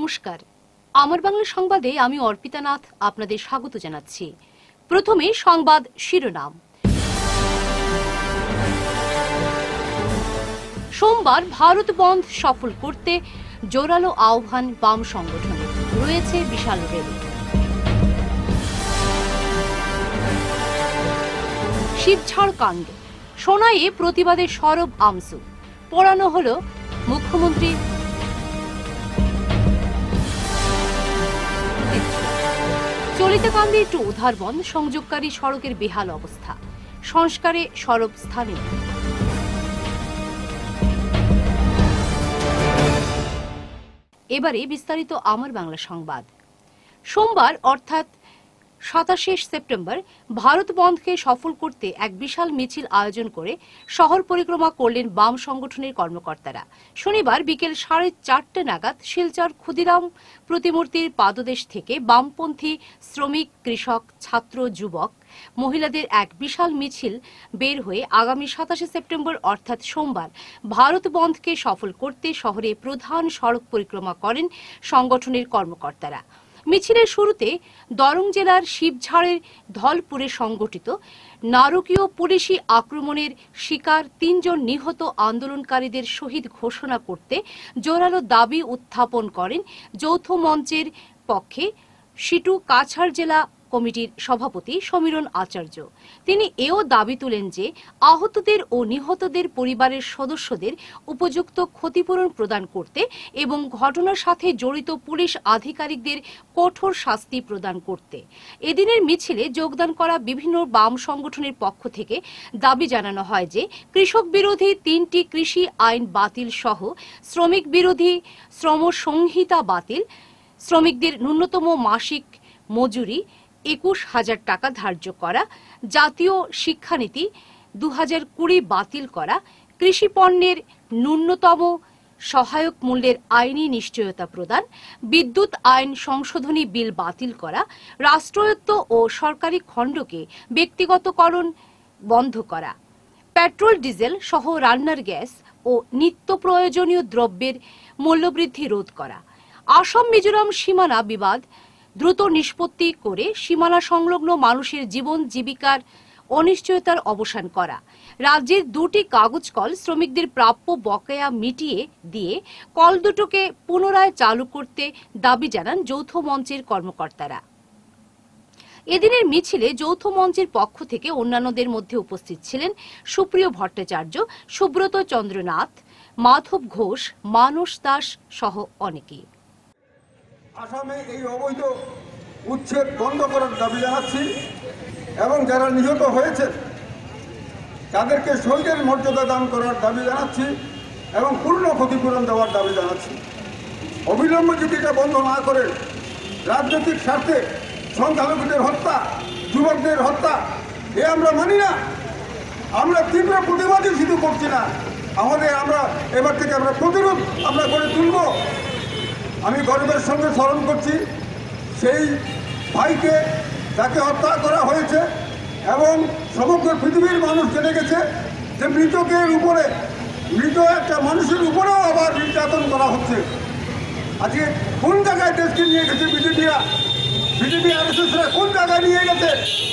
নমস্কার, আমার বাংলা সংবাদে আমি অর্পিতা নাথ আপনাদের স্বাগত জানাচ্ছি। প্রথমে সংবাদ শিরোনাম। সোমবার ভারত বন্ধ সফল করতে জোরালো আহ্বান বাম সংগঠনের, রয়েছে বিশাল র্যালি। শিবঝাড় কাণ্ড, সোনাইয়ে প্রতিবাদে সরব আমসু, পোড়ানো হল মুখ্যমন্ত্রী। চলিতকান্দি টু উধারবন সংযোগকারী সড়কের বেহাল অবস্থা, সংস্কারে সরব স্থানীয়। এবারে বিস্তারিত আমার বাংলা সংবাদ। সোমবার অর্থাৎ 27 সেপ্টেম্বর ভারত বন্ধকে সফল করতে এক বিশাল মিছিল আয়োজন করে শহর পরিক্রমা করলেন বাম সংগঠনের কর্মকর্তারা। শনিবার বিকেল 4:30 নাগাদ শিলচর ক্ষুদিরাম প্রতিমূর্তির পাদদেশ থেকে বামপন্থী শ্রমিক, কৃষক, ছাত্র, যুবক, মহিলাদের এক বিশাল মিছিল বের হয়ে আগামী 27 সেপ্টেম্বর অর্থাৎ সোমবার ভারত বন্ধকে সফল করতে শহরে প্রধান সড়ক পরিক্রমা করেন সংগঠনের কর্মকর্তারা। মিছিলের শুরুতে দরং জেলার শিবঝাড়ের ধলপুরে সংগঠিত নারকীয় পুলিশি আক্রমণের শিকার 3 জন নিহত আন্দোলনকারীদের শহীদ ঘোষণা করতে জোরালো দাবি উত্থাপন করেন যৌথ মঞ্চের পক্ষে সিটু কাছাড় জেলা কমিটির সভাপতি সমীরণ আচার্য। তিনি এও দাবি তুলেন যে আহতদের ও নিহতদের পরিবারের সদস্যদের উপযুক্ত ক্ষতিপূরণ প্রদান করতে এবং ঘটনার সাথে জড়িত পুলিশ আধিকারিকদের কঠোর শাস্তি প্রদান করতে। এদিনের মিছিলে যোগদান করা বিভিন্ন বাম সংগঠনের পক্ষ থেকে দাবি জানানো হয় যে কৃষক বিরোধী 3টি কৃষি আইন বাতিল সহ শ্রমিক বিরোধী শ্রম সংহিতা বাতিল, শ্রমিকদের ন্যূনতম মাসিক মজুরি 21,000 টাকা ধার্য করা, জাতীয় শিক্ষানীতি 2020 বাতিল করা, কৃষি পণ্যের ন্যূনতম সহায়ক মূল্যের আইনি নিশ্চয়তা প্রদান, বিদ্যুৎ আইন সংশোধনী বিল বাতিল করা, রাষ্ট্রায়ত্ত ও সরকারি খণ্ডকে ব্যক্তিগতকরণ বন্ধ করা, পেট্রোল ডিজেল সহ রান্নার গ্যাস ও নিত্য প্রয়োজনীয় দ্রব্যের মূল্যবৃদ্ধি রোধ করা, আসাম মিজোরাম সীমানা বিবাদ দ্রুত নিষ্পত্তি করে সীমানা সংলগ্ন মানুষের জীবন জীবিকার অনিশ্চয়তার অবসান করা, রাজ্যের 2টি কাগজ কল শ্রমিকদের প্রাপ্য বকেয়া মিটিয়ে দিয়ে কল দুটোকে পুনরায় চালু করতে দাবি জানান যৌথ মঞ্চের কর্মকর্তারা। এদিনের মিছিলে যৌথ মঞ্চের পক্ষ থেকে অন্যান্যদের মধ্যে উপস্থিত ছিলেন সুপ্রিয় ভট্টাচার্য, সুব্রত চন্দ্রনাথ, মাধব ঘোষ, মানস দাস সহ অনেকেই। আসামে এই অবৈধ উচ্ছেদ বন্ধ করার দাবি জানাচ্ছি এবং যারা নিহত হয়েছে তাদেরকে শহীদের মর্যাদা দান করার দাবি জানাচ্ছি এবং পূর্ণ ক্ষতিপূরণ দেওয়ার দাবি জানাচ্ছি। অবিলম্বে যদি এটা বন্ধ না করে রাজনৈতিক স্বার্থে সংখ্যালঘুদের হত্যা, যুবকদের হত্যা এ আমরা মানি না। আমরা তীব্র প্রতিবাদই শুধু করছি না, আমরা এবার থেকে আমরা প্রতিরোধ আমরা গড়ে তুলব। আমি গর্বের সঙ্গে স্মরণ করছি সেই ভাইকে যাকে হত্যা করা হয়েছে এবং সমগ্র পৃথিবীর মানুষ জেনে গেছে যে মৃত একটা মানুষের উপরেও আবার নির্যাতন করা হচ্ছে। আজকে কোন জায়গায় দেশকে নিয়ে গেছে বিজেপি আরএসএসরা কোন জায়গায় নিয়ে গেছে?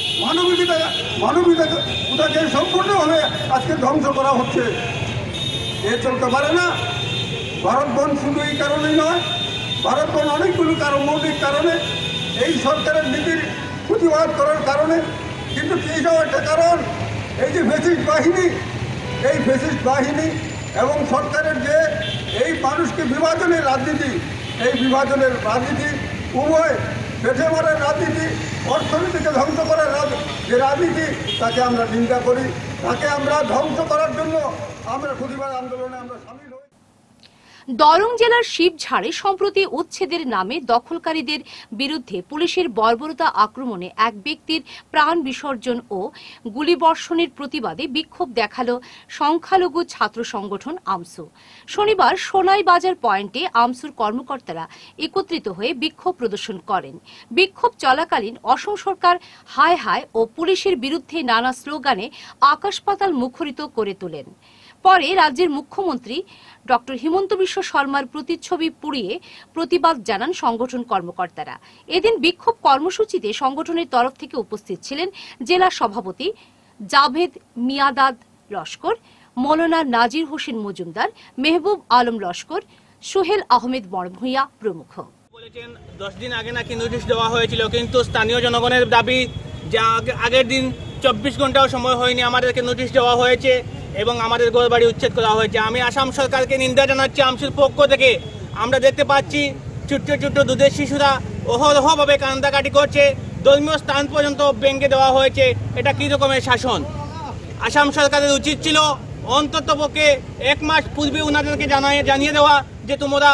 মানবিকতাকে সম্পূর্ণভাবে আজকে ধ্বংস করা হচ্ছে। এ চলতে পারে না। ভারত বন্ধ শুধু এই কারণেই নয়, ভারত বন্ধ অনেকগুলো মৌলিক কারণে, এই সরকারের নীতির প্রতিবাদ করার কারণে, কিন্তু এইটাও একটা কারণ এই যে ফ্যাসিস্ট বাহিনী এবং সরকারের যে এই মানুষকে বিভাজনের রাজনীতি, এই বিভাজনের রাজনীতি উভয় বেঁচে মারার রাজনীতি, অর্থনীতিকে ধ্বংস করার যে রাজনীতি, তাকে আমরা নিন্দা করি। তাকে আমরা ধ্বংস করার জন্য আমরা প্রতিবাদ আন্দোলনে আমরা সামিল হই। দরং জেলার শিবঝাড়ে সম্প্রতি উচ্ছেদের নামে দখলকারীদের বিরুদ্ধে পুলিশের বর্বরতা আক্রমণে এক ব্যক্তির প্রাণ বিসর্জন ও গুলিবর্ষণের প্রতিবাদে বিক্ষোভ দেখালো সংখ্যালঘু ছাত্র সংগঠন আমসু। শনিবার সোনাই বাজার পয়েন্টে আমসুর কর্মকর্তারা একত্রিত হয়ে বিক্ষোভ প্রদর্শন করেন। বিক্ষোভ চলাকালীন অসম সরকার হায় হায় ও পুলিশের বিরুদ্ধে নানা স্লোগানে আকাশ পাতাল মুখরিত করে তোলেন। পরে রাজ্যের মুখ্যমন্ত্রী ডক্টর হিমন্ত বিশ্ব শর্মার প্রতিচ্ছবি পুড়িয়ে প্রতিবাদ জানান সংগঠন কর্মকর্তারা। এদিন বিক্ষোভ কর্মসূচিতে সংগঠনের তরফ থেকে উপস্থিত ছিলেন জেলা সভাপতি জাভেদ মিয়াদাদ লস্কর, মৌলানা নাজির হোসেন মজুমদার, মেহবুব আলম লস্কর, সোহেল আহমেদ বড়ভূঁইয়া প্রমুখ। বলেছেন 10 দিন আগে নাকি নোটিশ দেওয়া হয়েছিল, কিন্তু স্থানীয় জনগণের দাবি যা আগের দিন 24 ঘন্টাও সময় হয়নি আমাদেরকে নোটিশ দেওয়া হয়েছে এবং আমাদের ঘরবাড়ি উচ্ছেদ করা হয়েছে। আমি আসাম সরকারকে নিন্দা জানাচ্ছি। আমসির পক্ষ থেকে আমরা দেখতে পাচ্ছি ছোট্ট ছোট্ট দুধের শিশুরা অহরহভাবে কান্দাকাটি করছে, ধর্মীয় স্থান পর্যন্ত ভেঙে দেওয়া হয়েছে। এটা কি রকমের শাসন? আসাম সরকারের উচিত ছিল অন্তত পক্ষে 1 মাস পূর্বে ওনাদেরকে জানিয়ে দেওয়া যে তোমরা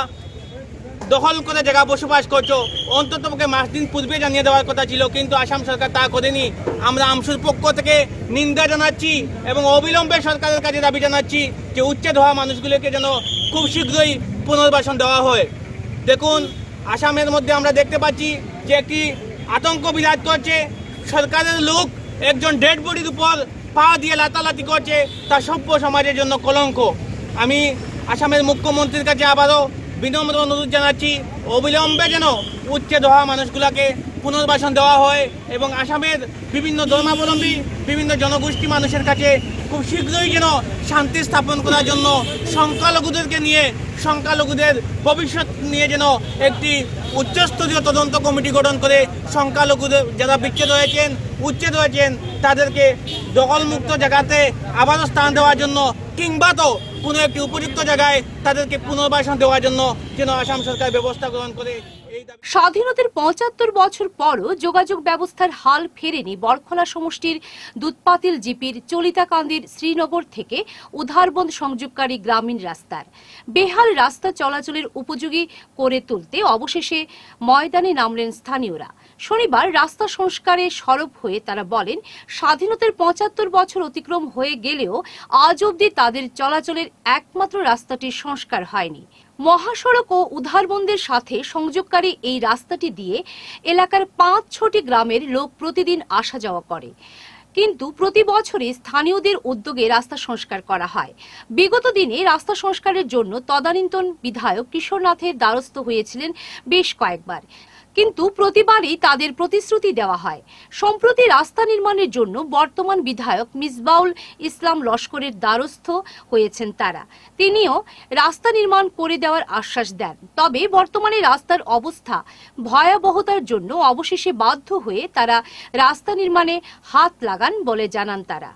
দখল করে জায়গা বসবাস করছো, অন্তত পক্ষে মাস দিন পূর্বে জানিয়ে দেওয়ার কথা ছিল, কিন্তু আসাম সরকার তা করেনি। আমরা আমসুর পক্ষ থেকে নিন্দা জানাচ্ছি এবং অবিলম্বে সরকারের কাছে দাবি জানাচ্ছি যে উচ্ছেদ হওয়া মানুষগুলোকে যেন খুব শীঘ্রই পুনর্বাসন দেওয়া হয়। দেখুন, আসামের মধ্যে আমরা দেখতে পাচ্ছি যে একটি আতঙ্ক বিরাজ করছে। সরকারের লোক একজন ডেড বডির উপর পা দিয়ে লাতালাতি করছে, তা সভ্য সমাজের জন্য কলঙ্ক। আমি আসামের মুখ্যমন্ত্রীর কাছে আবারও বিনম্র অনুরোধ জানাচ্ছি অবিলম্বে যেন উচ্ছেদ হওয়া মানুষগুলোকে পুনর্বাসন দেওয়া হয় এবং আসামের বিভিন্ন ধর্মাবলম্বী বিভিন্ন জনগোষ্ঠী মানুষের কাছে খুব শীঘ্রই যেন শান্তি স্থাপন করার জন্য সংখ্যালঘুদেরকে নিয়ে সংখ্যালঘুদের ভবিষ্যৎ নিয়ে যেন একটি উচ্চস্তরীয় তদন্ত কমিটি গঠন করে সংখ্যালঘুদের যারা বিচ্ছেদ হয়েছেন উচ্ছেদ হয়েছেন তাদেরকে দখলমুক্ত জায়গাতে আবারও স্থান দেওয়ার জন্য কিংবা তো কোনো একটি উপযুক্ত জায়গায় তাদেরকে পুনর্বাসন দেওয়ার জন্য যেন আসাম সরকার ব্যবস্থা গ্রহণ করে। স্বাধীনতার ৭৫ বছর পরও যোগাযোগ ব্যবস্থার হাল ফেরেনি বরখলা সমষ্টির দুধপাতিল জিপির চলিতাকান্দির শ্রীনগর থেকে উধারবন্দ সংযোগকারী গ্রামীণ রাস্তার। বেহাল রাস্তা চলাচলের উপযোগী করে তুলতে অবশেষে ময়দানে নামলেন স্থানীয়রা। শনিবার রাস্তা সংস্কারে সরব হয়ে তারা বলেন, স্বাধীনতার ৭৫ বছর অতিক্রম হয়ে গেলেও আজ অবধি তাদের চলাচলের একমাত্র রাস্তাটির সংস্কার হয়নি। মহাসড়ক ও উধারবন্দের সাথে সংযোগকারী এই রাস্তাটি দিয়ে এলাকার ৫-৬টি গ্রামের লোক প্রতিদিন আসা যাওয়া করে, কিন্তু প্রতি বছরই স্থানীয়দের উদ্যোগে রাস্তা সংস্কার করা হয়। বিগত দিনে রাস্তা সংস্কারের জন্য তদানীন্তন বিধায়ক কিশোরনাথের দ্বারস্থ হয়েছিলেন বেশ কয়েকবার, কিন্তু প্রতিবারই তাদের প্রতিশ্রুতি দেওয়া হয়। সম্প্রতি রাস্তা নির্মাণের জন্য বর্তমান বিধায়ক মিসবাউল ইসলাম লস্করের দ্বারস্থ হয়েছেন তারা। তিনিও রাস্তা নির্মাণ করে দেওয়ার আশ্বাস দেন। তবে বর্তমানে রাস্তার অবস্থা ভয়াবহতার জন্য অবশেষে বাধ্য হয়ে তারা রাস্তা নির্মাণে হাত লাগান বলে জানান তারা।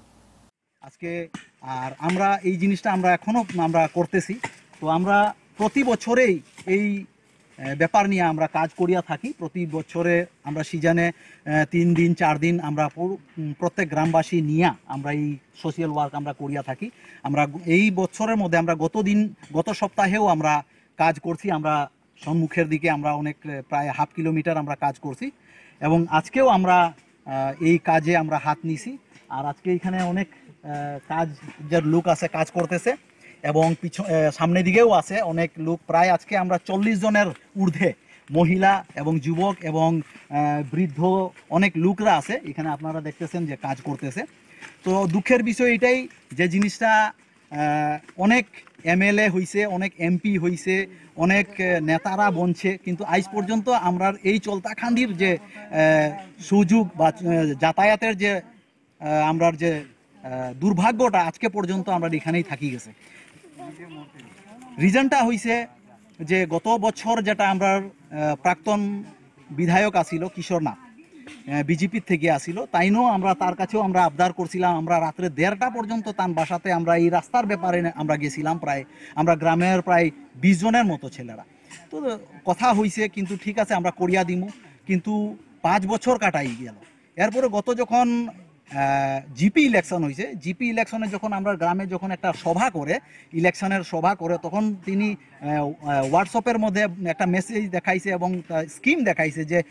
আজকে আর আমরা এই জিনিসটা আমরা এখনো আমরা করতেছি। তো আমরা প্রতি বছরেই এই ব্যাপার নিয়ে আমরা কাজ করিয়া থাকি। প্রতি বছরে আমরা সিজনে 3 দিন 4 দিন আমরা প্রত্যেক গ্রামবাসী নিয়ে আমরা এই সোশ্যাল ওয়ার্ক আমরা করিয়া থাকি। আমরা এই বছরের মধ্যে আমরা গত সপ্তাহেও আমরা কাজ করছি। আমরা সম্মুখের দিকে আমরা অনেক প্রায় 1/2 কিলোমিটার আমরা কাজ করছি এবং আজকেও আমরা এই কাজে আমরা হাত নিছি। আর আজকে এখানে অনেক কাজের লোক আছে, কাজ করতেছে এবং সামনের দিকেও আছে অনেক লোক। প্রায় আজকে আমরা 40 জনের ঊর্ধ্বে মহিলা এবং যুবক এবং বৃদ্ধ অনেক লোকরা আছে এখানে, আপনারা দেখতেছেন যে কাজ করতেছে। তো দুঃখের বিষয় এটাই যে জিনিসটা অনেক এমএলএ হয়েছে, অনেক এমপি হয়েছে, অনেক নেতারা বনছে, কিন্তু আজ পর্যন্ত আমরা এই চলতাখান্দির যে সুযোগ বা যাতায়াতের যে আমরা যে দুর্ভাগ্যটা আজকে পর্যন্ত আমরা এখানেই থাকি গেছে। রিজনটা হইছে যে গত বছর যেটা আমরা প্রাক্তন বিধায়ক আসিল কিশোরনাথ, বিজেপির থেকে আসিল, তাইনও আমরা তার কাছেও আমরা আবদার করছিলাম। আমরা রাত্রে 1:30টা পর্যন্ত তার বাসাতে আমরা এই রাস্তার ব্যাপারে আমরা গেছিলাম। প্রায় আমরা গ্রামের প্রায় 20 জনের মতো ছেলেরা। তো কথা হইছে, কিন্তু ঠিক আছে আমরা করিয়া দিমু, কিন্তু 5 বছর কাটাই গেল। এরপরে গত যখন জিপি ইলেকশন হয়েছে, জিপি ইলেকশনে যখন আমরা গ্রামে যখন একটা ইলেকশনের সভা করে, তখন তিনি হোয়াটসঅ্যাপের মধ্যে একটা মেসেজ দেখাইছে এবং স্কিম দেখাইছে যে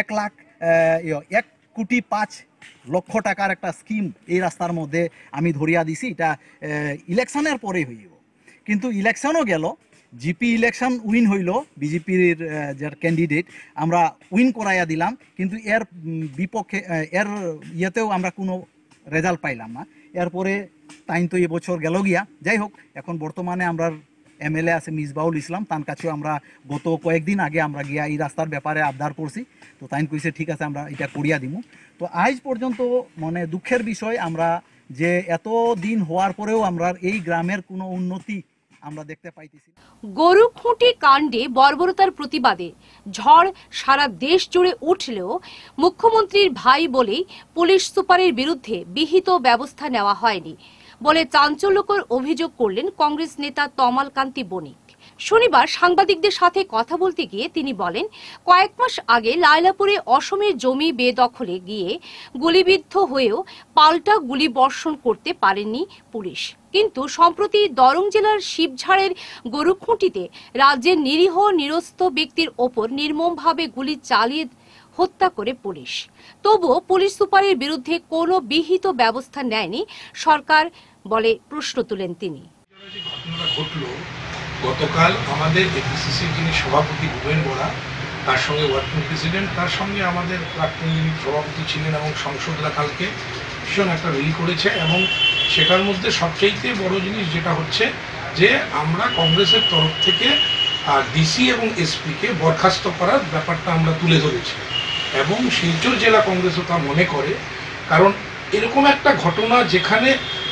1,05,00,000 টাকার একটা স্কিম এই রাস্তার মধ্যে আমি ধরিয়া দিছি। এটা ইলেকশনের পরে হইব, কিন্তু ইলেকশনও গেল, জিপি ইলেকশন উইন হইল, বিজেপির যার ক্যান্ডিডেট আমরা উইন করাইয়া দিলাম, কিন্তু এর বিপক্ষে এর ইয়েতেও আমরা কোনো রেজাল্ট পাইলাম না। এরপরে তাইন তো এবছর গেল গিয়া। যাই হোক, এখন বর্তমানে আমরা এমএলএ আছে মিসবাউল ইসলাম, তার কাছেও আমরা গত কয়েকদিন আগে আমরা গিয়া এই রাস্তার ব্যাপারে আবদার করছি। তো তাইন কইছে ঠিক আছে আমরা এটা করিয়া দিমু। তো আজ পর্যন্ত মানে দুঃখের বিষয় আমরা যে এত দিন হওয়ার পরেও আমরা এই গ্রামের কোনো উন্নতি আমরা দেখতে পাইতেছি। গরু খুঁটি কাণ্ডে বর্বরতার প্রতিবাদে ঝড় সারা দেশ জুড়ে উঠলেও মুখ্যমন্ত্রীর ভাই বলেই পুলিশ সুপারের বিরুদ্ধে বিহিত ব্যবস্থা নেওয়া হয়নি বলে চাঞ্চল্যকর অভিযোগ করলেন কংগ্রেস নেতা তমাল কান্তি বণিক। শনিবার সাংবাদিকদের সাথে কথা বলতে গিয়ে তিনি বলেন, কয়েক মাস আগে লায়লাপুরে অসমের জমি বেদখলে গিয়ে গুলিবিদ্ধ হয়েও পাল্টা গুলি বর্ষণ করতে পারেননি পুলিশ। কিন্তু সম্প্রতি দরং জেলার শিবঝাড়ের গরুখুঁটিতে রাজ্যের নিরীহ নিরস্ত ব্যক্তির ওপর নির্মমভাবে গুলি চালিয়ে হত্যা করে পুলিশ। তবুও পুলিশ সুপারের বিরুদ্ধে কোনো বিহিত ব্যবস্থা নেয়নি সরকার বলে প্রশ্ন তুলেন তিনি। ঘটনাটা ঘটলো গতকাল আমাদের এপিসিসির যিনি সভাপতি ভুবেন বরা, তার সঙ্গে ওয়ার্কিং প্রেসিডেন্ট, তার সঙ্গে আমাদের প্রাক্তন সভাপতি ছিলেন এবং সংসদরা কালকে ভীষণ একটা রিল করেছে। এবং সেটার মধ্যে সবচেয়ে বড় জিনিস যেটা হচ্ছে যে আমরা কংগ্রেসের তরফ থেকে ডিসি এবং এসপিকে বরখাস্ত করার ব্যাপারটা আমরা তুলে ধরেছি এবং শিলচর জেলা কংগ্রেসও তা মনে করে। কারণ এরকম একটা ঘটনা যেখানে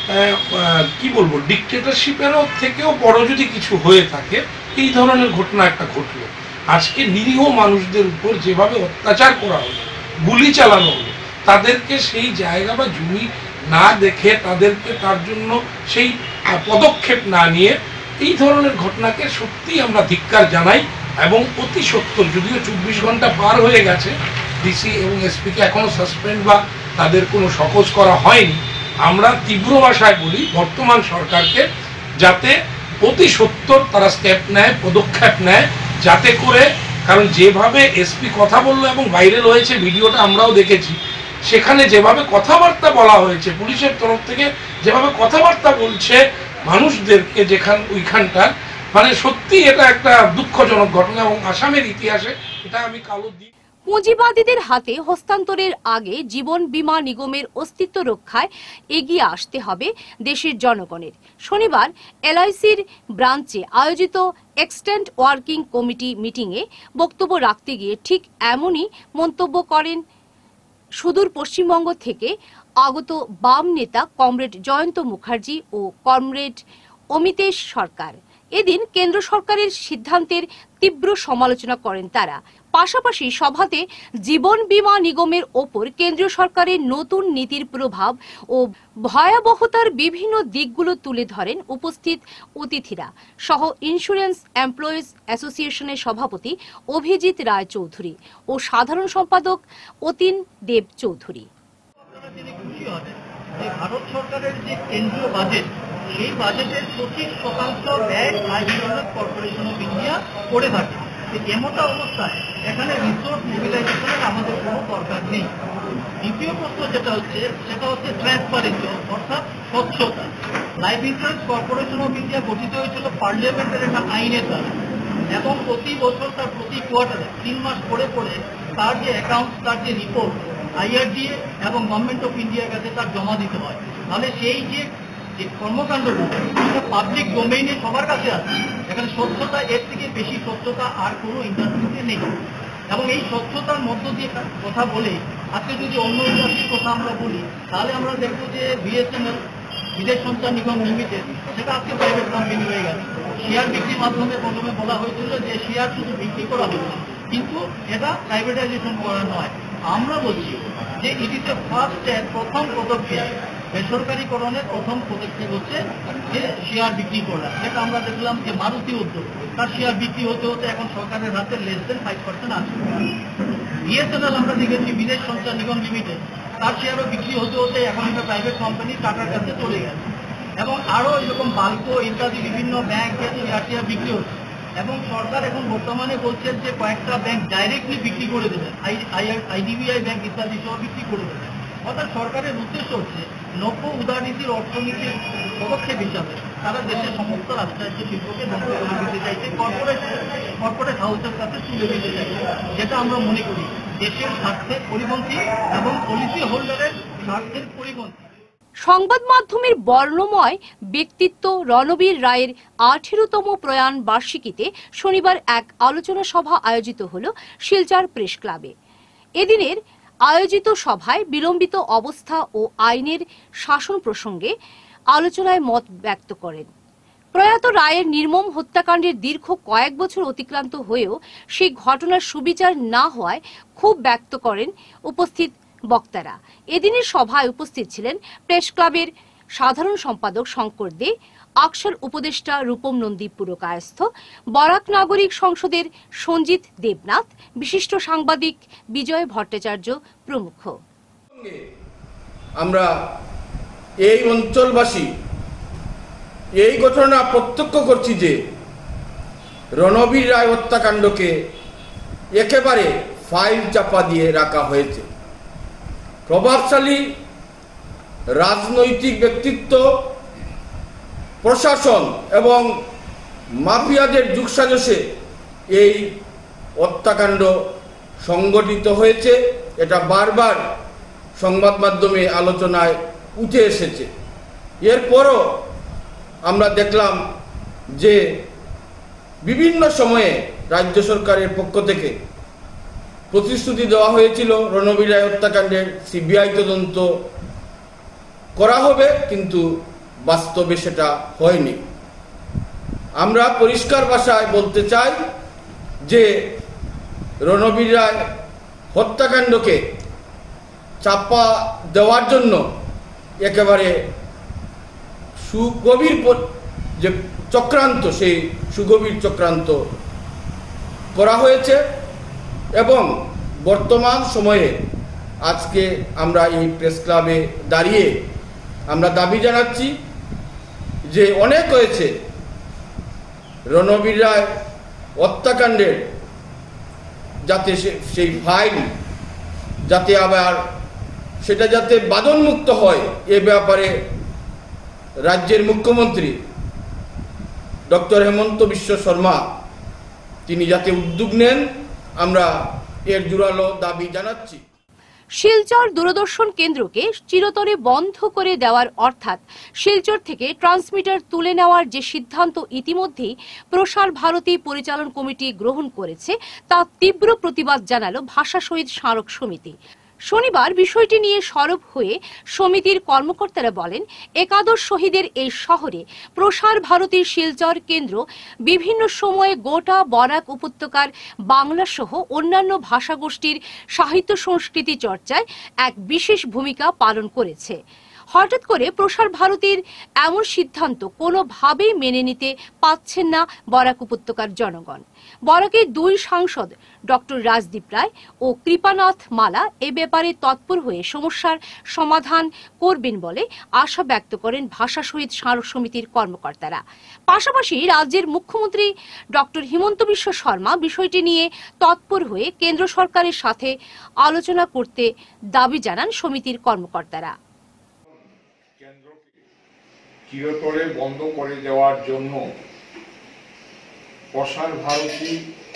কি বলবো, ডিক্টেটরশিপেরও থেকেও বড় যদি কিছু হয়ে থাকে, এই ধরনের ঘটনা একটা ঘটলো। আজকে নিরীহ মানুষদের উপর যেভাবে অত্যাচার করা হলো, গুলি চালানো হলো, তাদেরকে সেই জায়গা বা জমি না দেখে তাদেরকে তার জন্য সেই পদক্ষেপ না নিয়ে এই ধরনের ঘটনাকে সত্যিই আমরা ধিক্কার জানাই এবং অতি সত্বর, যদিও 24 ঘন্টা পার হয়ে গেছে, ডিসি এবং এসপিকে এখনো সাসপেন্ড বা তাদের কোনো শোকজ করা হয়নি। আমরা তীব্র ভাষায় বলি বর্তমান সরকারকে যাতে অতি সত্বর তারা স্টেপ নেয়, পদক্ষেপ নেয়, যাতে করে, কারণ যেভাবে এসপি কথা বললো এবং ভাইরাল হয়েছে ভিডিওটা আমরাও দেখেছি, সেখানে যেভাবে কথাবার্তা বলা হয়েছে পুলিশের তরফ থেকে, যেভাবে কথাবার্তা বলছে মানুষদেরকে ওইখানটার, মানে সত্যি এটা একটা দুঃখজনক ঘটনা এবং আসামের ইতিহাসে এটা আমি কালো দিই। পুঁজিবাদীদের হাতে হস্তান্তরের আগে জীবন বীমা নিগমের অস্তিত্ব রক্ষায় এগিয়ে আসতে হবে দেশের জনগণের। শনিবার এলআইসির ব্রাঞ্চে আয়োজিত এক্সটেন্ড ওয়ার্কিং কমিটি মিটিংয়ে বক্তব্য রাখতে গিয়ে ঠিক এমনই মন্তব্য করেন সুদূর পশ্চিমবঙ্গ থেকে আগত বাম নেতা কমরেড জয়ন্ত মুখার্জি ও কমরেড অমিতেশ সরকার। এদিন কেন্দ্র সরকারের সিদ্ধান্তের তীব্র সমালোচনা করেন তারা। পাশাপাশি সভাতে জীবন বীমা নিগমের ওপর কেন্দ্রীয় সরকারের নতুন নীতির প্রভাব ও ভয়াবহতার বিভিন্ন দিকগুলো তুলে ধরেন উপস্থিত অতিথিরা সহ ইন্স্যুরেন্স এমপ্লয়িজ অ্যাসোসিয়েশনের সভাপতি অভিজিৎ রায় চৌধুরী ও সাধারণ সম্পাদক অতীন দেব চৌধুরী। ভারত সরকারের যে কেন্দ্রীয় বাজেট, সেই বাজেটের 25% ব্যয় life insurance corporation of India করে থাকে। এমতো অবস্থায় এখানে রিসোর্স মোবিলাইজেশনের আমাদের কোনো দরকার নেই। দ্বিতীয় প্রশ্ন যেটা হচ্ছে সেটা হচ্ছে ট্রান্সপারেন্সি, অর্থাৎ স্বচ্ছতা। Life insurance corporation of India গঠিত হয়েছিল পার্লামেন্টের একটা আইনের দ্বারা এবং প্রতি বছর তার প্রতি কোয়ার্টারে 3 মাস পরে পরে তার যে অ্যাকাউন্ট, তার যে রিপোর্ট IRDA এবং গভর্নমেন্ট অফ ইন্ডিয়ার কাছে তার জমা দিতে হয়। তাহলে সেই যে কর্মকাণ্ডগুলো সেটা পাবলিক ডোমেইনে সবার কাছে আছে। এখানে স্বচ্ছতা, এর থেকে বেশি স্বচ্ছতা আর কোনো ইন্ডাস্ট্রিতে নেই। এবং এই স্বচ্ছতার মধ্য দিয়ে কথা বলে আজকে যদি অন্য ইন্ডাস্ট্রির কথা আমরা বলি, তাহলে আমরা দেখবো যে BSNL, বিদেশ সঞ্চার নিগম লিমিটেড, সেটা আজকে প্রাইভেট কোম্পানি হয়ে গেছে। শেয়ার বিক্রির মাধ্যমে প্রথমে বলা হয়েছিল যে শেয়ার শুধু বিক্রি করা হচ্ছে, কিন্তু এটা প্রাইভেটাইজেশন করা নয়। আমরা বলছি যে it is a first step, প্রথম পদক্ষেপ, বেসরকারীকরণের প্রথম পদক্ষেপ হচ্ছে যে শেয়ার বিক্রি করা। সেটা আমরা দেখলাম যে মারুতি উদ্যোগ, তার শেয়ার বিক্রি হতে হতে এখন সরকারের হাতে লেস দেন 5% আছে। BSNL আমরা দেখেছি, বিদেশ সঞ্চার নিগম লিমিটেড, তার শেয়ারও বিক্রি হতে হতে এখন একটা প্রাইভেট কোম্পানি টাটার কাছে চলে গেছে। এবং আরও এরকম বাল্কো ইত্যাদি বিভিন্ন ব্যাংকের শেয়ার বিক্রি হচ্ছে। এবং সরকার এখন বর্তমানে বলছেন যে কয়েকটা ব্যাংক ডাইরেক্টলি বিক্রি করে দেবে, IDBI ব্যাংক ইত্যাদি সব বিক্রি করে দেবে। অর্থাৎ সরকারের উদ্দেশ্য হচ্ছে নব্য উদারনীতির অর্থনীতির পদক্ষেপ হিসাবে তারা দেশের সমস্ত রাষ্ট্রায়ত্ত শিল্পকে ধ্বংস করে দিতে চাইছে, কর্পোরেট হাউসের কাছে তুলে দিতে চাইছে, যেটা আমরা মনে করি দেশের স্বার্থের পরিপন্থী এবং পলিসি হোল্ডারের স্বার্থের পরিপন্থী। সংবাদ মাধ্যমের বর্ণময় ব্যক্তিত্ব রণবীর রায়ের 18তম প্রয়াণ বার্ষিকীতে শনিবার এক আলোচনা সভা আয়োজিত হল শিলচর প্রেস ক্লাবে। এদিনের আয়োজিত সভায় বিলম্বিত অবস্থা ও আইনের শাসন প্রসঙ্গে আলোচনায় মত ব্যক্ত করেন। প্রয়াত রায়ের নির্মম হত্যাকাণ্ডের দীর্ঘ কয়েক বছর অতিক্রান্ত হয়েও সেই ঘটনার সুবিচার না হওয়ায় ক্ষোভ ব্যক্ত করেন উপস্থিত বক্তারা। এদিনের সভায় উপস্থিত ছিলেন প্রেস ক্লাবের সাধারণ সম্পাদক শঙ্কর দে, আকশার উপদেষ্টা রূপম নন্দী পুরকায়স্থ, বরাক নাগরিক সংসদের সঞ্জিত দেবনাথ, বিশিষ্ট সাংবাদিক বিজয় ভট্টাচার্য প্রমুখ। আমরা এই অঞ্চলবাসী এই ঘটনা প্রত্যক্ষ করছি যে রণবীর রায় হত্যাকাণ্ডকে একেবারে ফাইল চাপা দিয়ে রাখা হয়েছে। প্রভাবশালী রাজনৈতিক ব্যক্তিত্ব, প্রশাসন এবং মাফিয়াদের যুগসাজশে এই হত্যাকাণ্ড সংগঠিত হয়েছে। এটা বারবার সংবাদ মাধ্যমে আলোচনায় উঠে এসেছে। এরপরও আমরা দেখলাম যে বিভিন্ন সময়ে রাজ্য সরকারের পক্ষ থেকে প্রতিশ্রুতি দেওয়া হয়েছিল রণবীর রায় হত্যাকাণ্ডের সিবিআই তদন্ত করা হবে, কিন্তু বাস্তবে সেটা হয়নি। আমরা পরিষ্কার ভাষায় বলতে চাই যে রণবীর রায় হত্যাকাণ্ডকে চাপা দেওয়ার জন্য একেবারে সুগভীর যে চক্রান্ত, সেই সুগভীর চক্রান্ত করা হয়েছে। এবং বর্তমান সময়ে আজকে আমরা এই প্রেস ক্লাবে দাঁড়িয়ে আমরা দাবি জানাচ্ছি যে অনেক হয়েছে, রণবীর রায় হত্যাকাণ্ডের যাতে সেই ফাইল যাতে আবার সেটা যাতে বাদনমুক্ত হয়, এ ব্যাপারে রাজ্যের মুখ্যমন্ত্রী ডক্টর হেমন্ত বিশ্ব শর্মা তিনি যাতে উদ্যোগ নেন, আমরা এর জোরালো দাবি জানাচ্ছি। শিলচর দূরদর্শন কেন্দ্রকে চিরতরে বন্ধ করে দেওয়ার অর্থাৎ শিলচর থেকে ট্রান্সমিটার তুলে নেওয়ার যে সিদ্ধান্ত ইতিমধ্যেই প্রসার ভারতী পরিচালন কমিটি গ্রহণ করেছে, তা তীব্র প্রতিবাদ জানালো ভাষা শহীদ স্মারক সমিতি। শনিবার বিষয়টি নিয়ে সরব হয়ে সমিতির কর্মকর্তারা বলেন, একাদশ শহীদের এই শহরে প্রসার ভারতীর শিলচর কেন্দ্র বিভিন্ন সময়ে গোটা বরাক উপত্যকার বাংলা সহ অন্যান্য ভাষাগোষ্ঠীর সাহিত্য সংস্কৃতি চর্চায় এক বিশেষ ভূমিকা পালন করেছে। হঠাৎ করে প্রসার ভারতীর এমন সিদ্ধান্ত কোনোভাবেই মেনে নিতে পারছেন না বরাক উপত্যকার জনগণ। বরাকের দুই সাংসদ ডক্টর রাজদীপ রায় ও কৃপানাথ মালা এ ব্যাপারে তৎপর হয়ে সমস্যার সমাধান করবেন বলে আশা ব্যক্ত করেন ভাষা শহীদ স্মারক সমিতির কর্মকর্তারা। পাশাপাশি রাজ্যের মুখ্যমন্ত্রী ডক্টর হিমন্ত বিশ্ব শর্মা বিষয়টি নিয়ে তৎপর হয়ে কেন্দ্র সরকারের সাথে আলোচনা করতে দাবি জানান সমিতির কর্মকর্তারা। চিরতরে বন্ধ করে দেওয়ার জন্য প্রসার ভারতী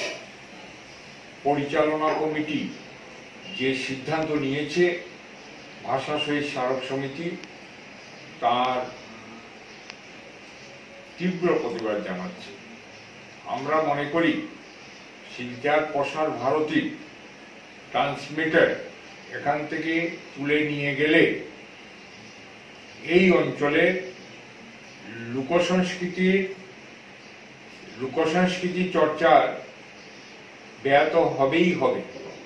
পরিচালনা কমিটি যে সিদ্ধান্ত নিয়েছে ভাষা শহীদ স্মারক সমিতি, তার তীব্র প্রতিবাদ জানাচ্ছে। আমরা মনে করি শিলচর প্রসার ভারতী ট্রান্সমিটার এখান থেকে তুলে নিয়ে গেলে এই অঞ্চলে লোকসংস্কৃতি চর্চার ব্যাহত হবেই হবে।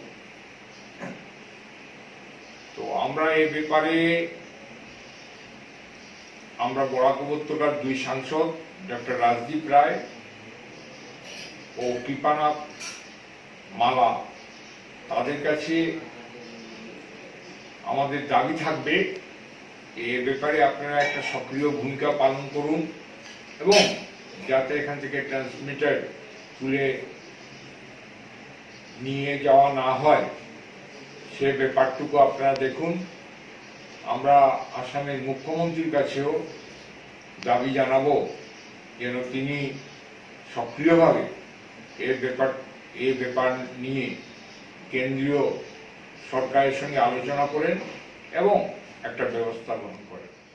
তো আমরা এ ব্যাপারে আমরা বরাক উপত্যকার দুই সাংসদ ডক্টর রাজদীপ রায় ও কৃপানাথ মালা, তাদের কাছে আমাদের দাবি থাকবে এ ব্যাপারে আপনারা একটা সক্রিয় ভূমিকা পালন করুন এবং যাতে এখান থেকে ট্রান্সমিটার তুলে নিয়ে যাওয়া না হয় সে ব্যাপারটুকু আপনারা দেখুন। আমরা আসামের মুখ্যমন্ত্রীর কাছেও দাবি জানাবো যেন তিনি সক্রিয়ভাবে এই ব্যাপার নিয়ে কেন্দ্রীয় সরকারের সঙ্গে আলোচনা করেন এবং একটা ব্যবস্থা গ্রহণ করেন।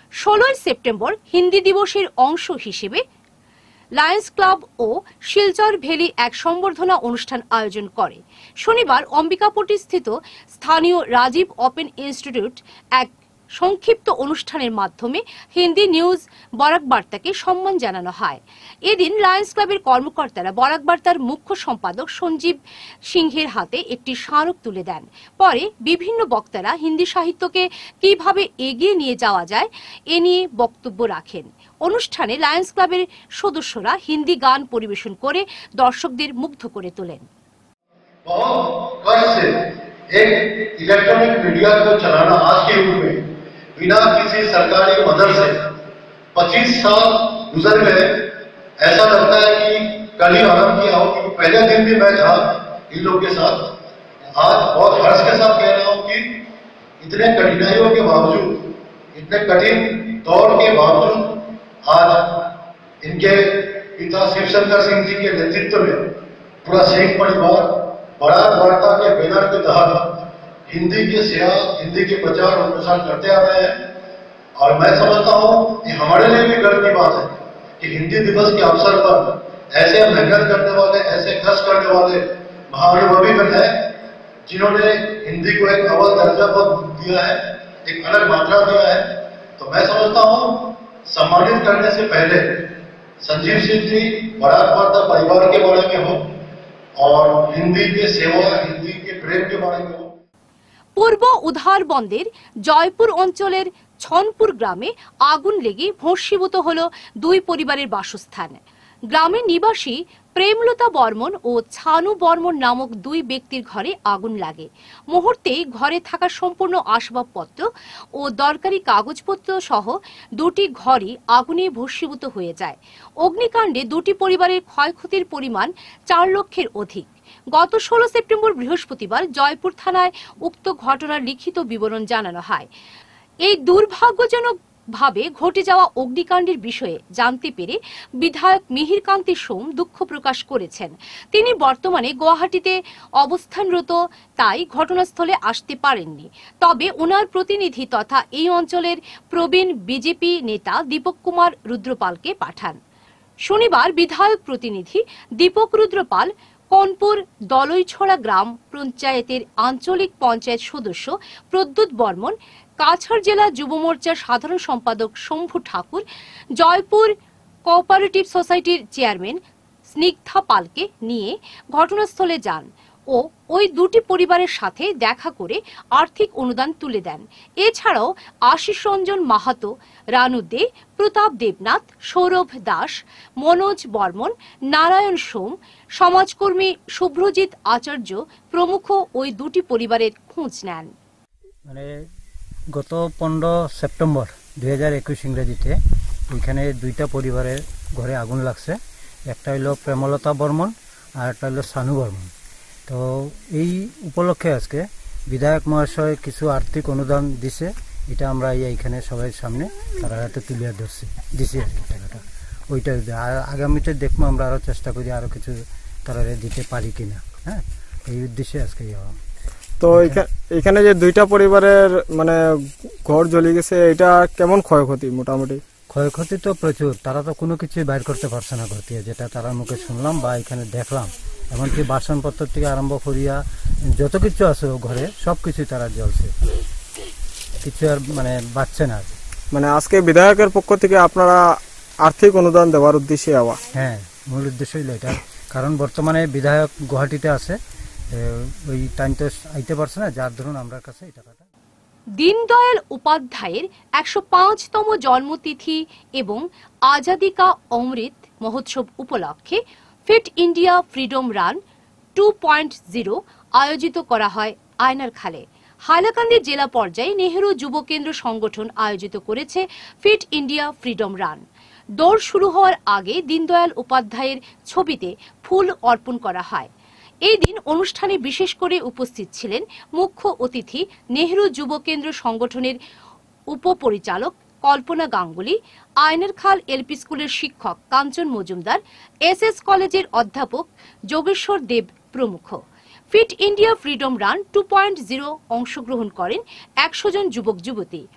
16 সেপ্টেম্বর হিন্দি দিবসের অংশ হিসেবে লায়ন্স ক্লাব ও শিলচর ভ্যালি এক সম্বর্ধনা অনুষ্ঠান আয়োজন করে। শনিবার অম্বিকাপট্টি স্থিত স্থানীয় রাজীব ওপেন ইনস্টিটিউট এক সংক্ষিপ্ত অনুষ্ঠানের মাধ্যমে হিন্দি নিউজ বরাক বার্তাকে সম্মান জানানো হয়। এদিন লায়ন্স ক্লাবের কর্মকর্তারা বরাক বার্তার মুখ্য সম্পাদক সঞ্জীব সিংহের হাতে একটি স্মারক তুলে দেন। পরে বিভিন্ন বক্তারা হিন্দি সাহিত্যকে কিভাবে এগিয়ে নিয়ে যাওয়া যায় এ নিয়ে বক্তব্য রাখেন। অনুষ্ঠানে লায়ন্স ক্লাবের সদস্যরা হিন্দি গান পরিবেশন করে দর্শকদের মুগ্ধ করে তোলেন। एक इलेक्ट्रॉनिक मीडिया को चलाना आज के युग में बिना किसी सरकारी मदद से 25 साल गुजर गए। ऐसा लगता है कि कल ही आरंभ किया हो, क्योंकि पहले दिन भी मैं था इन लोगों के साथ। आज बहुत हर्ष के साथ कह रहा हूं कि इतने कठिनाइयों के बावजूद, इतने कठिन दौर के बावजूद आज इनके पिता शिवशंकर सिंह जी के नेतृत्व में पूरा सिंह परिवार बराक वार्ता के बैनर के तहत हिंदी की सेवा, हिंदी के प्रचार और प्रसार करते आ रहे हैं। और मैं समझता हूं कि हमारे लिए भी गर्व की बात है कि हिंदी दिवस के अवसर पर ऐसे मेहनत करने वाले, ऐसे कष्ट करने वाले महानुभवी गण हैं जिन्होंने हिंदी को एक अव्वल दर्जा पर दिया है, एक अलग मात्रा दिया है। तो मैं समझता हूं सम्मानित करने से पहले संजीव सिंह जी बराक वार्ता परिवार के बारे में हो और हिंदी के सेवा, हिंदी के प्रेम के बारे में हो। পূর্ব উধারবন্দের জয়পুর অঞ্চলের ছনপুর গ্রামে আগুন লেগে ভস্মীভূত হল দুই পরিবারের বাসস্থান। গ্রামের নিবাসী প্রেমলতা বর্মন ও ছানু বর্মন নামক দুই ব্যক্তির ঘরে আগুন লাগে। মুহূর্তেই ঘরে থাকা সম্পূর্ণ আসবাবপত্র ও দরকারি কাগজপত্র সহ দুটি ঘরই আগুনে ভস্মীভূত হয়ে যায়। অগ্নিকাণ্ডে দুটি পরিবারের ক্ষয়ক্ষতির পরিমাণ 4 লক্ষের অধিক। গত 16 সেপ্টেম্বর বৃহস্পতিবার জয়পুর থানায় উক্ত ঘটনার লিখিত বিবরণ জানানো হয়। এই দুর্ভাগ্যজনক ভাবে ঘটে যাওয়া অগ্নিকাণ্ডের বিষয়ে জানতে পেরে বিধায়ক মিহির কান্তি সোম দুঃখ প্রকাশ করেছেন। তিনি বর্তমানে গুয়াহাটিতে অবস্থানরত, তাই ঘটনাস্থলে আসতে পারেননি। তবে ওনার প্রতিনিধি তথা এই অঞ্চলের প্রবীণ বিজেপি নেতা দীপক কুমার রুদ্রপালকে পাঠান। শনিবার বিধায়ক প্রতিনিধি দীপক রুদ্রপাল কনপুর দলইছড়া গ্রাম পঞ্চায়েতের আঞ্চলিক পঞ্চায়েত সদস্য প্রদ্যুৎ বর্মন, কাছাড় জেলা যুব মোর্চার সাধারণ সম্পাদক শম্ভু ঠাকুর, জয়পুর কোঅপারেটিভ সোসাইটির চেয়ারম্যান স্নিগ্ধা পালকে নিয়ে ঘটনাস্থলে যান ও ওই দুটি পরিবারের সাথে দেখা করে আর্থিক অনুদান তুলে দেন। এছাড়াও আশিস রঞ্জন মাহাতো, রানু দে, প্রতাপ দেবনাথ, সৌরভ দাস, মনোজ বর্মন, নারায়ণ সোম, সমাজকর্মী শুভ্রজিৎ আচার্য প্রমুখ ওই দুটি পরিবারের খোঁজ নেন। মানে গত 15 সেপ্টেম্বর 2021 ইংরেজিতে এখানে দুইটা পরিবারের ঘরে আগুন লাগছে। একটা হলো প্রেমলতা বর্মন আর একটা হলো সানু বর্মন। তো এই উপলক্ষে আজকে বিধায়ক মহাশয় কিছু আর্থিক অনুদান দিছে, এটা আমরা এইখানে সবাই সামনে তারা হাতে তুলে দিছি আর কি টাকাটা। ওইটা আগামীতে দেখবো আমরা আরো চেষ্টা করি আরো কিছু তারা দিতে পারি কিনা। হ্যাঁ, এই উদ্দেশ্যে আজকে যাওয়া। তো এখানে যে দুইটা পরিবারের মানে ঘর জ্বলে গেছে, এটা কেমন ক্ষয়ক্ষতি? মোটামুটি ক্ষয়ক্ষতি তো প্রচুর, তারা তো কোনো কিছুই বাইর করতে পারছে না ঘর থেকে, যেটা তারা মুখে শুনলাম বা এখানে দেখলাম। এমনকি বাসনপত্র থেকে আরম্ভ করিয়া যত কিছু আছে ঘরে সবকিছু তারা জ্বলছে, কিছু আর মানে বাঁচছে না। মানে আজকে বিধায়কের পক্ষ থেকে আপনারা আর্থিক অনুদান দেওয়ার উদ্দেশ্যে আওয়া? হ্যাঁ, মূল উদ্দেশ্য হইল এটা, কারণ বর্তমানে বিধায়ক গুয়াহাটিতে আছে, ওই টাইম তো আইতে পারছে না, যার ধরুন আমরা কাছে এই টাকাটা। দীনদয়াল উপাধ্যায়ের 105তম জন্মতিথি এবং আজাদি কা অমৃত মহোৎসব উপলক্ষে ফিট ইন্ডিয়া ফ্রিডম রান 2.0 আয়োজিত করা হয় আয়নারখালে। হাইলাকান্দি জেলা পর্যায়ে নেহেরু যুব কেন্দ্র সংগঠন আয়োজিত করেছে ফিট ইন্ডিয়া ফ্রিডম রান। দৌড় শুরু হওয়ার আগে দীনদয়াল উপাধ্যায়ের ছবিতে ফুল অর্পণ করা হয়। এই দিন অনুষ্ঠানে বিশেষ করে উপস্থিত ছিলেন মুখ্য অতিথি নেহেরু যুব কেন্দ্র সংগঠনের উপপরিচালক কল্পনা গাঙ্গুলি, আয়নারখাল এলপি স্কুলের শিক্ষক কাঞ্চন মজুমদার, এসএস কলেজের অধ্যাপক যোগেশ্বর দেব প্রমুখ। ফিট ইন্ডিয়া ফ্রিডম রান 2.0 অংশগ্রহণ করেন 100 জন যুবক যুবতী।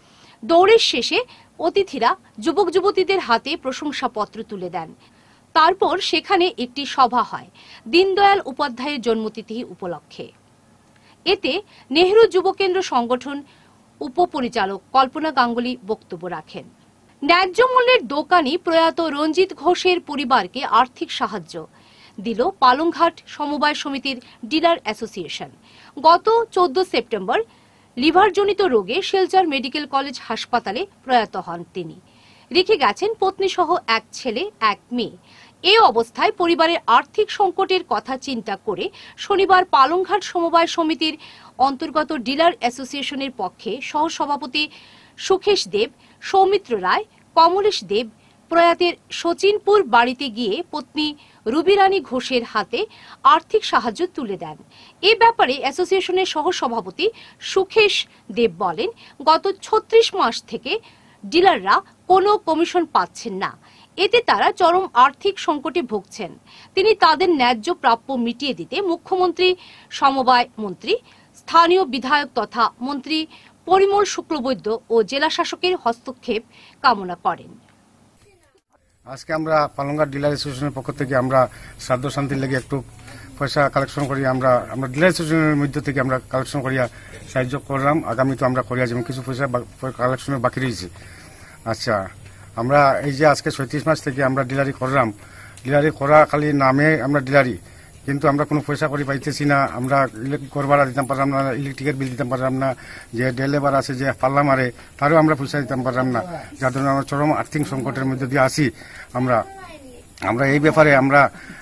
দৌড়ের শেষে অতিথিরা যুবক যুবতীদের হাতে প্রশংসাপত্র তুলে দেন। তারপর সেখানে একটি সভা হয় দীনদয়াল উপাধ্যায়ের জন্মতিথি উপলক্ষে। এতে নেহরু যুবকেন্দ্র সংগঠন উপপরিচালক কল্পনা গাঙ্গুলি বক্তব্য রাখেন। ন্যায্য মূল্যের দোকানি প্রয়াত রঞ্জিত ঘোষের পরিবারকে আর্থিক সাহায্য দিল পালংঘাট সমবায় সমিতির ডিলার অ্যাসোসিয়েশন। গত 14 সেপ্টেম্বর লিভারজনিত রোগে শিলচর মেডিকেল কলেজ হাসপাতালে প্রয়াত হন তিনি। রেখে গেছেন পত্নীসহ এক ছেলে এক মেয়ে। এই অবস্থায় পরিবারের আর্থিক সংকটের কথা চিন্তা করে শনিবার পালংঘাট সমবায় সমিতির অন্তর্গত ডিলার অ্যাসোসিয়েশনের পক্ষে সহসভাপতি সুখেশ দেব, সৌমিত্র রায়, কমলেশ দেব প্রয়াতের সচিনপুর বাড়িতে গিয়ে পত্নী রুবিরানী ঘোষের হাতে আর্থিক সাহায্য তুলে দেন। এ ব্যাপারে অ্যাসোসিয়েশনের সহসভাপতি সুখেশ দেব বলেন, গত 36 মাস থেকে ডিলাররা কোনো কমিশন পাচ্ছেন না। এতে তারা চরম আর্থিক সংকটে ভুগছেন। তিনি তাদের ন্যায্য প্রাপ্য মিটিয়ে দিতে মুখ্যমন্ত্রী, সমবায় মন্ত্রী, স্থানীয় বিধায়ক তথা মন্ত্রী পরিমল শুক্লবৈদ্য ও জেলা শাসকের হস্তক্ষেপ কামনা করেন। আজকে আমরা পালংঘাট ডিলার অ্যাসোসিয়েশনের পক্ষ থেকে আমরা শ্রাদ্ধ শান্তির লেগে একটু পয়সা কালেকশন করি, আমরা ডিলার অ্যাসোসিয়েশনের মধ্যে থেকে আমরা কালেকশন করিয়া সাহায্য করলাম। আগামী তো আমরা করিয়া যেমন কিছু পয়সা কালেকশনের বাকি রয়েছে। আচ্ছা, আমরা এই যে আজকে 36 মাস থেকে আমরা ডিলারি করলাম, ডিলারি করা খালি নামে আমরা ডিলারি, কিন্তু আমরা কোনো পয়সা করে পাইতেছি না। আমরা ঘর ভাড়া দিতাম পারলাম না, ইলেকট্রিকের বিল দিতাম পারলাম না, যে ডে লেবার আছে যে পাল্লা মারে তারও আমরা পয়সা দিতাম পারলাম না, যার জন্য আমরা চরম আর্থিক সংকটের মধ্যে দিয়ে আসি। আমরা এই ব্যাপারে আমরা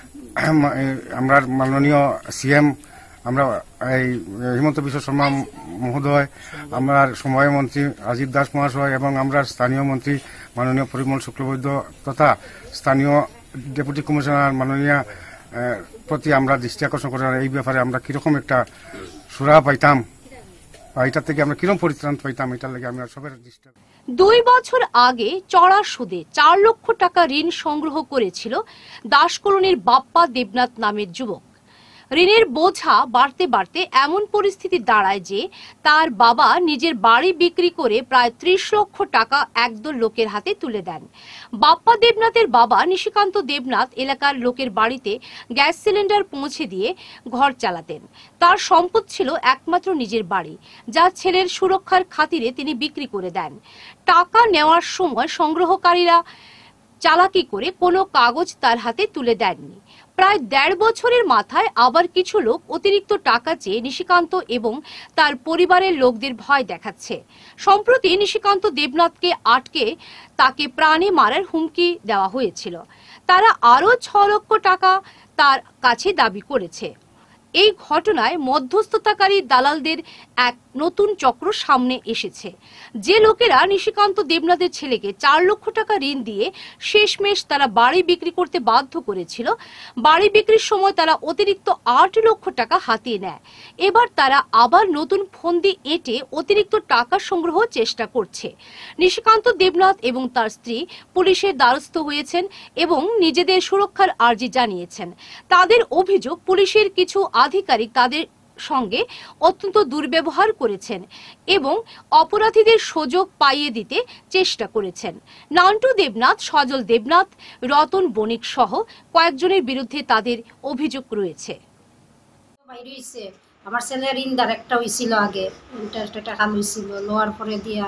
মাননীয় সিএম, আমরা এই হিমন্ত বিশ্ব শর্মা মহোদয়, আমরা সমবায় মন্ত্রী রাজীব দাস মহাশয় এবং আমরা স্থানীয় মন্ত্রী মাননীয় পরিমল শুক্লবৈদ্য তথা স্থানীয় ডেপুটি কমিশনার মাননীয় প্রতি আমরা দৃষ্টি আকর্ষণ করি। এই ব্যাপারে আমরা কিরকম একটা সুরা পাইতাম, এটার থেকে আমরা কিরকম পরিত্রাণ পাইতাম, এটার লাগে আমরা সবের দৃষ্টি। 2 বছর আগে চড়া সুদে 4 লক্ষ টাকা ঋণ সংগ্রহ করেছিল দাসকলোনির বাপ্পা দেবনাথ নামের যুবক। ঋণের বোঝা বাড়তে বাড়তে এমন পরিস্থিতি দাঁড়ায় যে তার বাবা নিজের বাড়ি বিক্রি করে প্রায় 30 লক্ষ টাকা একদল লোকের হাতে তুলে দেন। বাপ্পা দেবনাথের বাবা নিশিকান্ত দেবনাথ এলাকার লোকের বাড়িতে গ্যাস সিলিন্ডার পৌঁছে দিয়ে ঘর চালাতেন। তার সম্পদ ছিল একমাত্র নিজের বাড়ি, যা ছেলের সুরক্ষার খাতিরে তিনি বিক্রি করে দেন। টাকা নেওয়ার সময় সংগ্রহকারীরা চালাকি করে কোনো কাগজ তার হাতে তুলে দেননি। প্রায় 1.5 বছরের মাথায় আবার কিছু লোক অতিরিক্ত টাকা চেয়ে নিশিকান্ত এবং তার পরিবারের লোকদের ভয় দেখাচ্ছে। সম্প্রতি নিশিকান্ত দেবনাথকে আটকে তাকে প্রাণে মারার হুমকি দেওয়া হয়েছিল। তারা আরও 6 লক্ষ টাকা তার কাছে দাবি করেছে। এই ঘটনায় মধ্যস্থতাকারী দালালদের এক নতুন চক্র সামনে এসেছে। যে লোকেরা নিশিকান্ত দেবনাথের ছেলেকে 4 লক্ষ টাকা ঋণ দিয়ে শেষমেশ তারা বাড়ি বিক্রি করতে বাধ্য করেছিল, বাড়ি বিক্রির সময় তারা অতিরিক্ত 8 লক্ষ টাকা হাতিয়ে নেয়। এবার তারা আবার নতুন ফন্দি এঁটে অতিরিক্ত টাকা সংগ্রহ চেষ্টা করছে। নিশিকান্ত দেবনাথ এবং তার স্ত্রী পুলিশের দ্বারস্থ হয়েছেন এবং নিজেদের সুরক্ষার আর্জি জানিয়েছেন। তাদের অভিযোগ, পুলিশের কিছু আধিকারিক তাদের সঙ্গে অত্যন্ত দুর্ব্যবহার করেছেন এবং অপরাধীদের সুযোগ পাইয়ে দিতে চেষ্টা করেছেন। নান্টু দেবনাথ, সজল দেবনাথ, রতন বণিক সহ কয়েকজনের বিরুদ্ধে তাদের অভিযোগ রয়েছে। আমার ছেলে ঋণদার একটা হয়েছিল, আগে ইন্টারেস্টে টাকা লইছিল, লোয়ার পরে দিয়া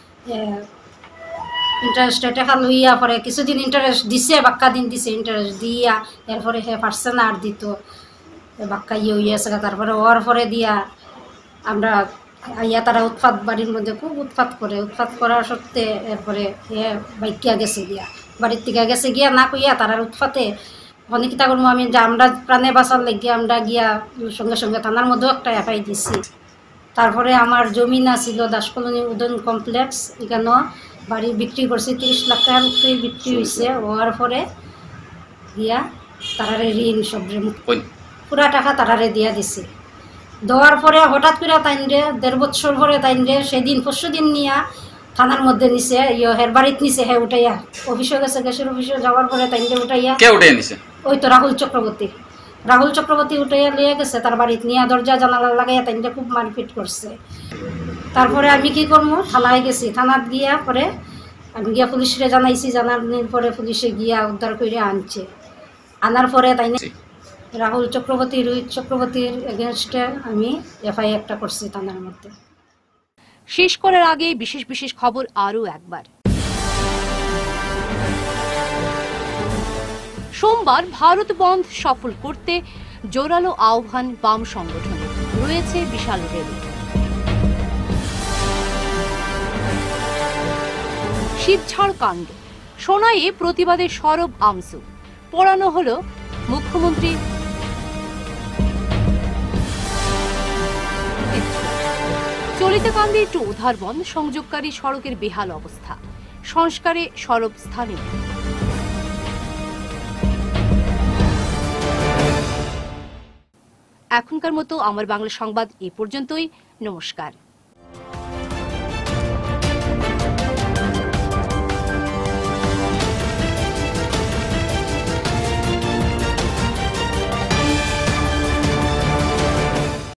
ইন্টারেস্টে টাকা লইয়া পরে কিছুদিন ইন্টারেস্ট দিছে, বাক্কা দিন দিছে ইন্টারেস্ট দিয়া, এরপরে হে পারছে না আর দিত, বাক্কা ইয়ে হইয়াছে। তারপরে ওর পরে দিয়া আমরা আইয়া তারা উৎপাত, বাড়ির মধ্যে খুব উৎপাত করে, উৎপাত করার সত্ত্বে এরপরে হে বাইকিয়া গেছে গিয়া, বাড়ির থেকে গেছে গিয়া না কইয়া তারার উৎপাতে অনেক কিতা করবো আমি, আমরা প্রাণে বাঁচার লেগে আমরা গিয়া সঙ্গে সঙ্গে থানার মধ্যেও একটা এফআই দিছি। তারপরে আমার জমি না ছিল দাসকলোনি উদয়ন কমপ্লেক্স, এখানেও বাড়ি বিক্রি করছি, 30 লাখ টাকার উপরে বিক্রি হয়েছে। হওয়ার পরে দিয়া তারারে ঋণ সব পুরা টাকা তারারে দিয়া দিছে। দেওয়ার পরে হঠাৎ করে তাইনরে 1.5 বছর পরে তাইনরে সেদিন পরশু দিন নিয়া থানার মধ্যে নিছে, হের বাড়িতে নিছে, হে উঠাইয়া অফিসে গেছে, গ্যাসের অফিসে যাওয়ার পরে তাইনরে উঠাইয়া কে উঠাইয়া নিছে, ওই তো রাহুল চক্রবর্তী রাহুল চক্রবর্তী উঠে লিয়ে গেছে তার বাড়িতে নিয়ে দরজা জানালা লাগাইয়া তাইনটা খুব মারপিট করছে। তারপরে আমি কি করবো, থানায় গেছি। থানাত গিয়া পরে আমি গিয়া পুলিশে জানাইছি, জানানোর পরে পুলিশে গিয়া উদ্ধার করে আনছে। আনার পরে তাই রাহুল চক্রবর্তী, রোহিত চক্রবর্তীর এগেনস্টে আমি এফআইআর একটা করছি থানার মধ্যে। শেষ করার আগে বিশেষ বিশেষ খবর আরও একবার। সোমবার ভারত বন্ধ সফল করতে জোরালো আহ্বান বাম সংগঠনের, রয়েছে বিশাল র্যালি। শিবঝাড় কাণ্ড, সোনাইয়ে প্রতিবাদের সরব আমসু, পড়ানো হল মুখ্যমন্ত্রী। চলিতকান্দি টু উধারবন সংযোগকারী সড়কের বেহাল অবস্থা, সংস্কারে সরব স্থানীয়। এখনকার মতো আমার বাংলা সংবাদ এ পর্যন্তই। নমস্কার।